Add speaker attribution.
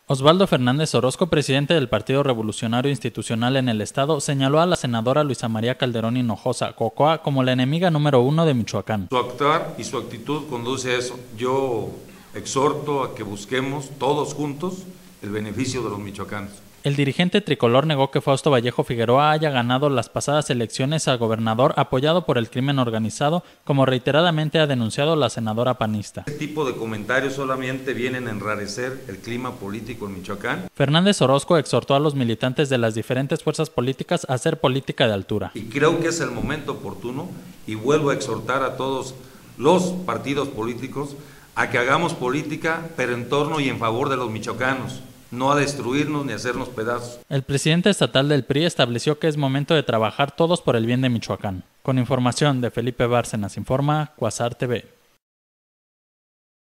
Speaker 1: Osvaldo Fernández Orozco, presidente del Partido Revolucionario Institucional en el Estado, señaló a la senadora Luisa María Calderón Hinojosa Cocoa como la enemiga número 1 de Michoacán.
Speaker 2: Su actuar y su actitud conduce a eso. Yo exhorto a que busquemos todos juntos el beneficio de los michoacanos.
Speaker 1: El dirigente tricolor negó que Fausto Vallejo Figueroa haya ganado las pasadas elecciones a gobernador apoyado por el crimen organizado, como reiteradamente ha denunciado la senadora panista.
Speaker 2: Este tipo de comentarios solamente vienen a enrarecer el clima político en Michoacán.
Speaker 1: Fernández Orozco exhortó a los militantes de las diferentes fuerzas políticas a hacer política de altura.
Speaker 2: Y creo que es el momento oportuno, y vuelvo a exhortar a todos los partidos políticos a que hagamos política, pero en torno y en favor de los michoacanos. No a destruirnos ni a hacernos pedazos.
Speaker 1: El presidente estatal del PRI estableció que es momento de trabajar todos por el bien de Michoacán. Con información de Felipe Bárcenas, informa Cuasar TV.